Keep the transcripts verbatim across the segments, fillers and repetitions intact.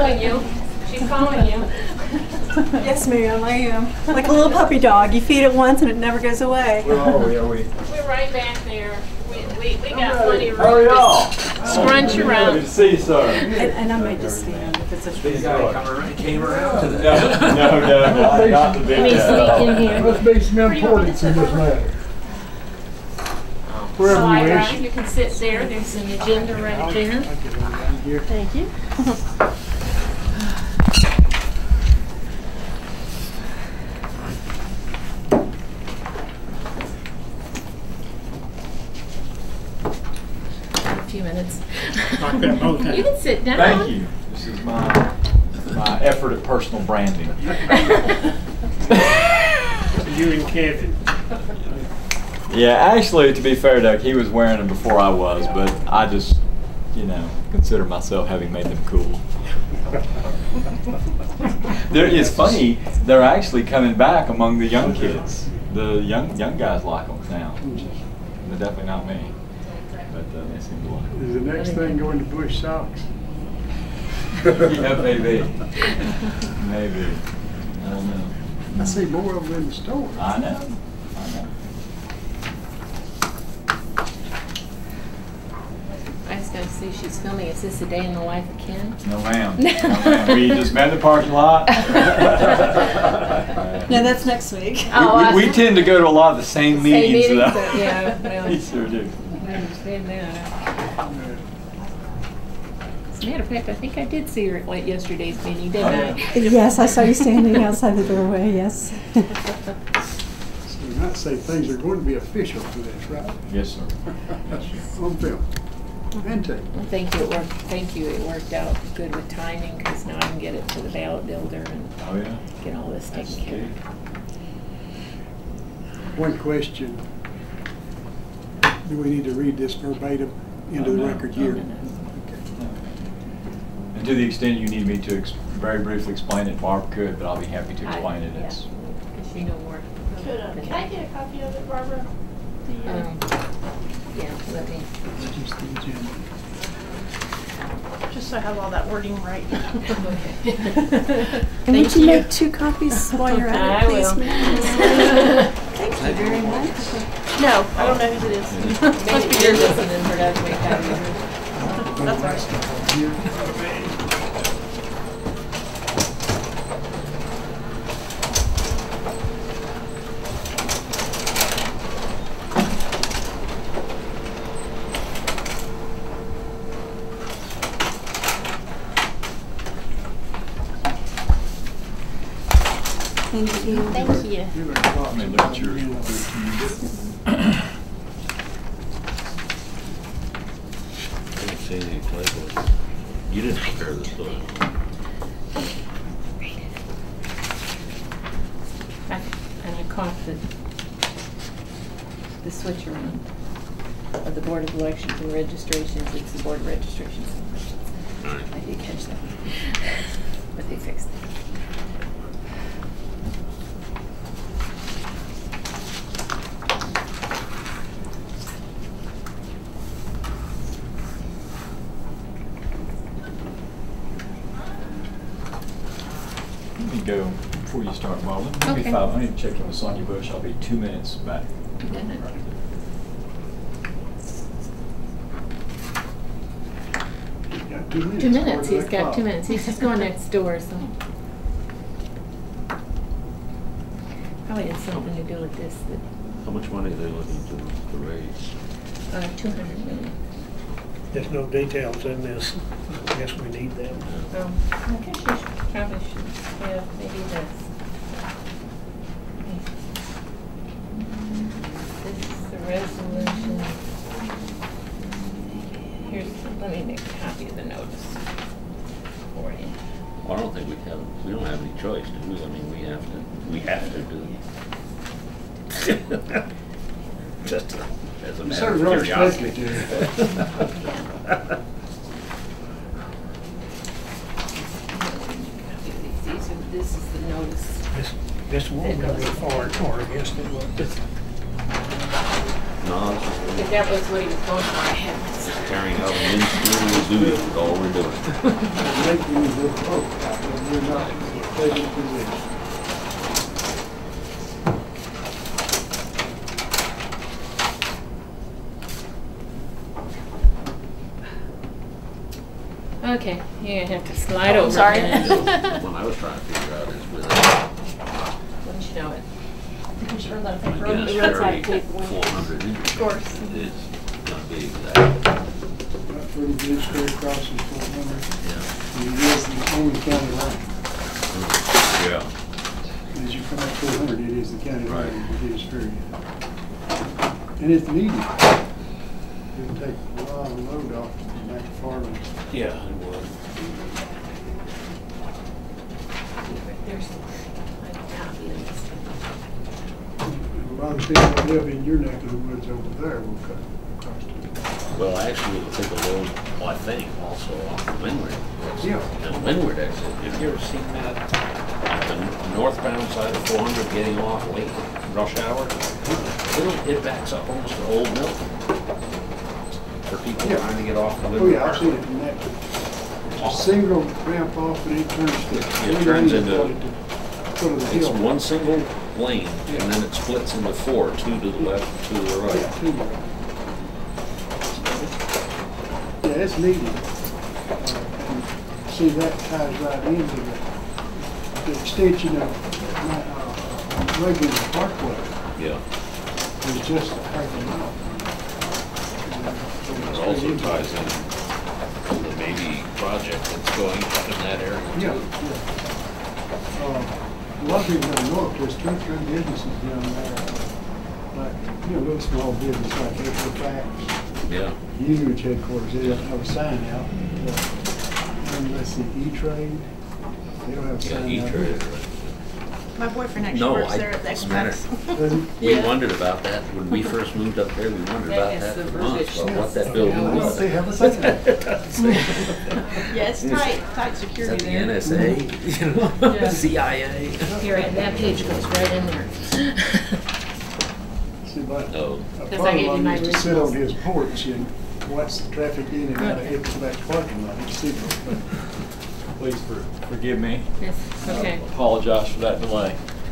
calling you. She's calling you. Yes, ma'am, I am. Like a little puppy dog. You feed it once and it never goes away. Where are we? Are we? We're right back there. We, we, we got plenty of room. How are y'all? Scrunch around. Good to see you, sir. And, and I may just stand if it's a These short. guys come around, came around to the... No, no, no, not, not the big Let me sneak in here. Must be some importance in this matter. Wherever you Sorry, wish. you can sit there. There's an agenda right there. Thank you. A few minutes. You can sit down. Thank you. This is my, my effort at personal branding. You and Kevin. Yeah, actually, to be fair, Doug, he was wearing them before I was, but I just, you know, consider myself having made them cool. There, it's funny, they're actually coming back among the young kids. The young young guys like them now. They're definitely not me, but uh, they seem to like them. Is the next thing going to Bush socks? Yeah, maybe. Maybe. I don't know. I see more of them in the store. I know. I know. I just got to see she's filming. Is this a day in the life of Ken? No, ma'am. No, ma'am. We just met in the parking lot. No, that's next week. Oh, we, I- we, we tend to go to a lot of the same, Same meetings, meetings, though. uh, yeah, well. We sure do. I understand that. As a matter of fact, I think I did see her at yesterday's meeting, didn't Oh, I? Yes, I saw you standing outside the doorway, yes. So you might say things are going to be official for this, right? Yes, sir. On film. And tape. Well, thank you. It worked. Thank you. It worked out good with timing because now I can get it to the ballot builder and Oh, yeah. get all this That's taken care key. of. One question. Do we need to read this verbatim into Oh, the no. record No, here? no, Okay. And to the extent you need me to ex very briefly explain it, Barb could, but I'll be happy to explain I, it. yeah, It's, because you know more. Could, uh, can I get a copy of it, Barbara? The, uh, Um, yeah, let me. It's just the agenda. just so I have all that wording right. And Thank would you, you. make two copies while you're at I it, please, will. ma'am? Thank you very much. No, I don't know whose it is. Must Maybe be you're yours. listening for that to make copies. That's all right. Thank you. Thank you. You look at Let me look at yours. I didn't see any labels. You didn't prepare this book. I, and I caught the, the switch around of the Board of Elections and Registrations. It's the Board of Registrations and Elections. Alright. I did catch that. But they fixed it. let me go before you start, Bob. Let me Okay. be five. I need to check in with Sonia Bush. I'll be two minutes back. Okay. Got two minutes. Two minutes. Where's He's that got clock? two minutes. He's just going next door, so. Probably has something to do with this. That, How much money are they looking to, to raise? uh, two hundred million. There's no details in this. I guess we need them. Um, I guess you should, probably should, yeah, maybe this. This is the resolution. Here's, let me make a copy of the notice for you. Well, I don't think we have, we don't have any choice, do we? I mean, we have to, we have to do. Just a- as a You matter sort of of really curiosity. expected to. Copy of these. These are, this is the notice. This, this won't go for it or against it. will it? No, it's just If that was what he was going for, I had myself. carrying out an ministerial duty, is all we're doing. Make you look broke, and you're not taking position. Okay, you're gonna have to slide Oh, over. sorry. that. When I was trying to figure out is with Wouldn't you know it? You should run that paper. my gas The roadside carry tape one. four hundred inches. Of course. Is gonna be exact. That pretty good straight across is four hundred. Yeah. And it is the only county line. Yeah. As you come up four hundred, it is the county Right. line, it is period. And it's needed. It'll take a lot of load off back to farming. Yeah, it would. There's the I copy of this. A lot of people that live in your neck of the woods over there will cut across it. Well, actually, it'll take a load, well, I think, also off the Windward. Yeah. And the Windward exit, have you ever seen that? At the northbound side of four hundred getting off late, rush hour? It'll, it backs up almost to Old Milton. For people Yeah. trying to get off the Oh, Windward. yeah, I've seen it from that. A single ramp off and it turns to. It turns into- Foot of the It's hill. one single lane, and then it splits into four, two to the left, two to the Yeah, right. two more. Yeah, it's needed. Uh, and see, that ties right into the, the extension of my, uh, regular parkway. Yeah. It's just a half a mile. It also ties in to the maybe project that's going up in that area Yeah, too. yeah. Uh, A lot of people don't know it, there's two, three businesses down there, uh, like, you know, little small business like Equifax, Yeah. huge headquarters, they don't have a sign out. Uh, And let's see, E-Trade, they don't have a Yeah, sign out. E-Trade. My boyfriend actually No, works I- there at the as a matter- Equifax. Does it? We Yeah. wondered about that when we first moved up there. We wondered Yeah, about it's that the for months, verbiage. about what that Yeah, building well, was. they have a sign out. Yeah, it's tight, tight Is security that the there. N S A? You know, Yeah. C I A? Here, and that page goes right in there. See, but Oh. a Because I father gave you of my mine used to sit on originals. his porch and watch the traffic in and out of Okay. Equifax parking lot, he'd see it. Please for, forgive me. Yes, okay. I apologize for that delay.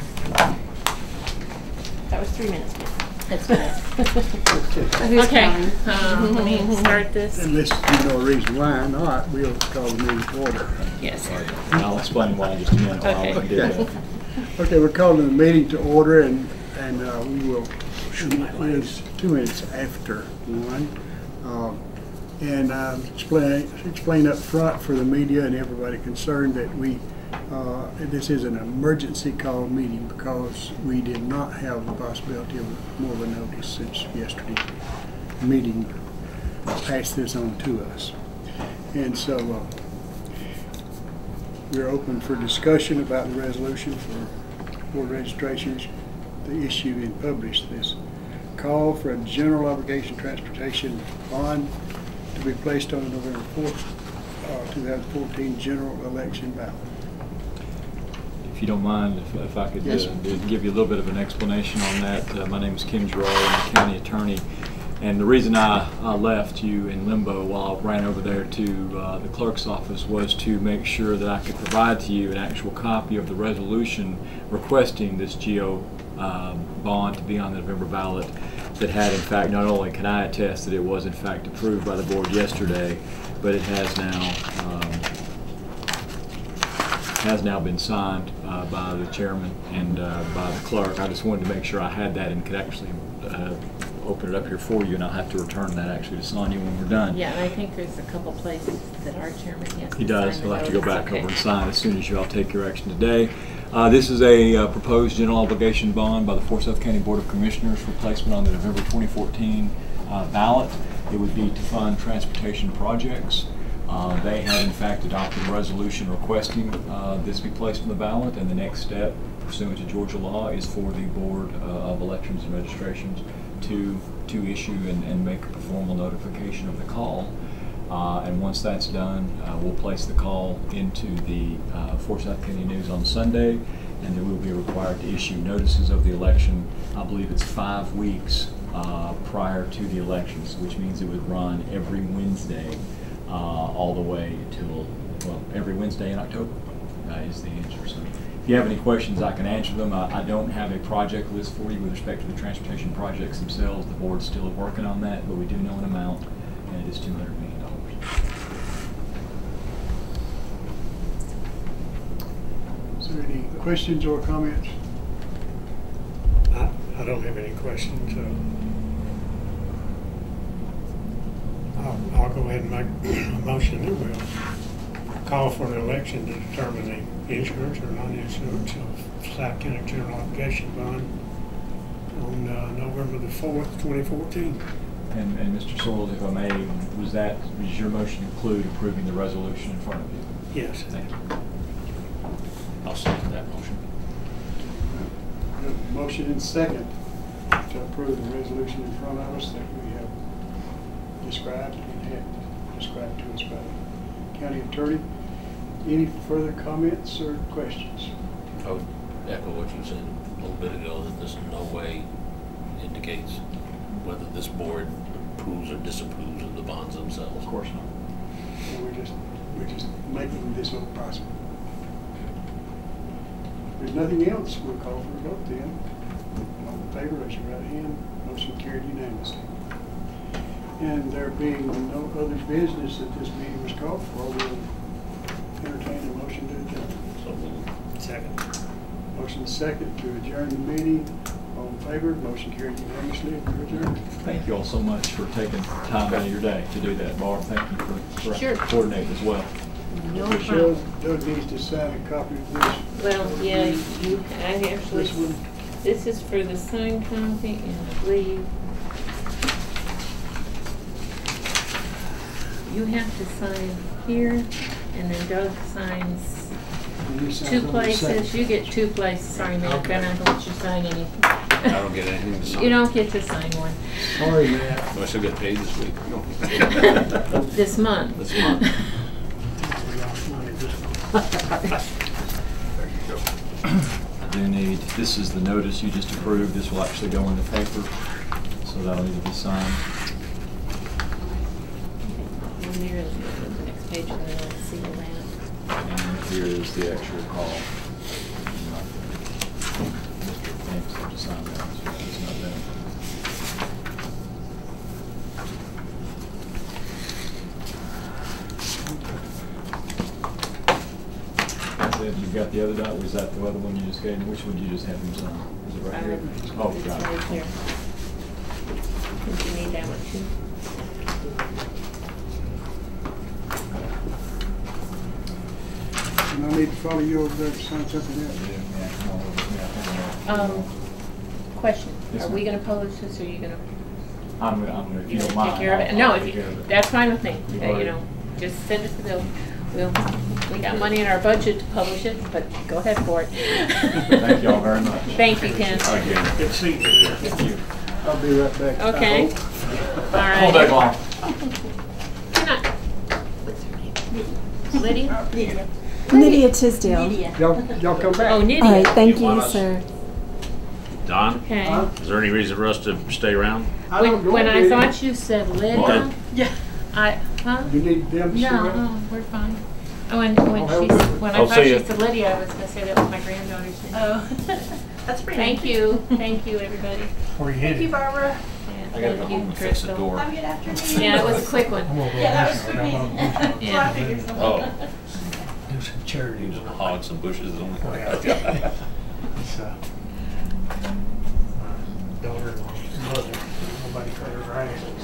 That was three minutes. That's fine. Who's Okay, counting? um, let me start this. Unless you know a reason why not, we'll call the meeting to order. Yes. And I'll explain why in just a minute. why I Okay. went and did that. Okay, we're calling the meeting to order and, and uh, we will, it's two minutes after one. Um, And uh, explain, explain up front for the media and everybody concerned that we, uh, this is an emergency call meeting because we did not have the possibility of more of a notice since yesterday's meeting passed this on to us. And so uh, we're open for discussion about the resolution for board registrations, the issue and publish this. Call for a general obligation transportation bond to be placed on the November fourth, uh, two thousand fourteen general election ballot. If you don't mind, if, if I could Yes. uh, give you a little bit of an explanation on that. Uh, my name is Kim Jarrard, I'm the county attorney. And the reason I, I left you in limbo while I ran over there to uh, the clerk's office was to make sure that I could provide to you an actual copy of the resolution requesting this GEO uh, bond to be on the November ballot that had, in fact, not only can I attest that it was in fact approved by the board yesterday, but it has now um, has now been signed uh, by the chairman and uh, by the clerk. I just wanted to make sure I had that and could actually uh, open it up here for you, and I'll have to return that actually to Sonia when we're done. Yeah, and I think there's a couple places that our chairman has to He does. sign He'll the have to go notice. back Okay. over and sign as soon as you all take your action today. Uh, this is a uh, proposed general obligation bond by the Forsyth County Board of Commissioners for placement on the November twenty fourteen uh, ballot. It would be to fund transportation projects. Uh, they have in fact adopted a resolution requesting uh, this be placed on the ballot, and the next step pursuant to Georgia law is for the Board uh, of Elections and Registrations to to issue and, and make a formal notification of the call. Uh, and once that's done, uh, we'll place the call into the uh, Forsyth County News on Sunday, and then we'll be required to issue notices of the election. I believe it's five weeks uh, prior to the elections, which means it would run every Wednesday uh, all the way till, well, every Wednesday in October uh, is the answer. So if you have any questions, I can answer them. I, I don't have a project list for you with respect to the transportation projects themselves. The board's still working on that, but we do know an amount, and it is two hundred million dollars. Is there any questions or comments? I, I don't have any questions. Uh, I'll, I'll go ahead and make a motion that we'll call for an election to determine the insurance or non-insurance of South County General Obligation Bond on uh, November the fourth, twenty fourteen. And, and Mister Sorrells, if I may, was that, was your motion include approving the resolution in front of you? Yes. Thank you. I'll second that motion. We have a Motion and second to approve the resolution in front of us that we have described and had described to us by the county attorney. Any further comments or questions? I would echo what you said a little bit ago, that this in no way indicates whether this board approves or disapproves of the bonds themselves. Of course not. And we're just, we're just making this vote possible. If there's nothing else, we'll call for a vote then. All in favor, raise your right hand. Motion carried unanimously. And there being no other business that this meeting was called for, we'll entertain a motion to adjourn. So moved. Second. Motion second to adjourn the meeting. All in favor, motion carried unanimously. We're adjourned. Thank you all so much for taking time out of your day to do that, Barb. Thank you for, for Sure. coordinating as well. No Michelle, problem. Doug needs to sign a copy of this. Well, yeah, you, I actually, This one. this is for the signed copy, and I believe you have to sign here, and then Doug signs And he signs two on the places. second. You get two places. Sorry, Matt, Okay. I'm not going to let you sign any. I don't get anything to sign. You don't get to sign one. Sorry, Matt. Do I still get paid this week? No. This month. This month. We lost money this month. There you go. I do need, this is the notice you just approved. This will actually go in the paper, so that'll need to be signed. One here, the next page, and then I'll see the land. And here is the actual call. Mister Thanks, I'll just sign that. So it's not there. That's it. You've got the other dot. Was that the other one you just gave me? Which one did you just have him sign? Is it right here? Oh, It's got right it. there. Did you need that one too? And I need to follow you over there to sign something else. Yeah, come on over. Yeah, Um, question, Yes, are we ma'am. gonna publish this, or are you gonna, I'm gonna, I'm gonna, if you you don't gonna mind. take care of it? I'll- No, I'll if take you, care of it. that's fine with me, You've Uh, you already- know, just send us the bill. We'll, we got money in our budget to publish it, but go ahead for it. Thank y'all very much. Thank you, Ken. Again. Good seeing you. Thank you. I'll be right back. I Okay. hope. All right. Hold that long. Good night. What's her name? Lydia? Lydia. Nydia Tisdale. Y'all, y'all come back. Oh, Nydia. All right, thank You want you, us- sir. Don, Okay. Huh? is there any reason for us to stay around? I don't When, know, when I Lydia. thought you said Lydia, Okay. yeah, I, huh? You need them to No, sign? oh, we're fine. Oh, and when Oh, she, have a- when I I'll thought see she ya. said Lydia, I was gonna say that was my granddaughter's name. Oh, that's pretty Thank nice. you, thank you, everybody. Where you Thank you, headed? Barbara. And I gotta go thank home you, and fix the Crystal. door. Have a good afternoon. Yeah, it was a quick one. I'm gonna go Yeah, that was listen. quick. I'm gonna do So I figured something. Oh. Do some charity. He was hogging some bushes on It's, uh, my daughter-in-law's mother, nobody cut her grass.